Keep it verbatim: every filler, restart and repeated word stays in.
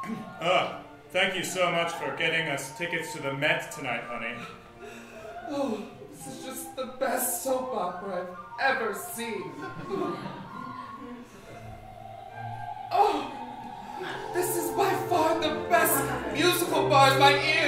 Uh, thank you so much for getting us tickets to the Met tonight, honey. Oh, this is just the best soap opera I've ever seen. Oh, this is by far the best musical bars my ears